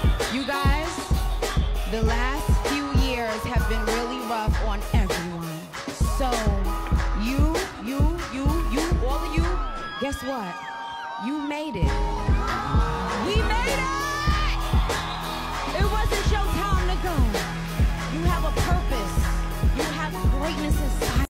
You guys, the last few years have been really rough on everyone. So, all of you, guess what? You made it. We made it! It wasn't your time to go. You have a purpose. You have greatness inside.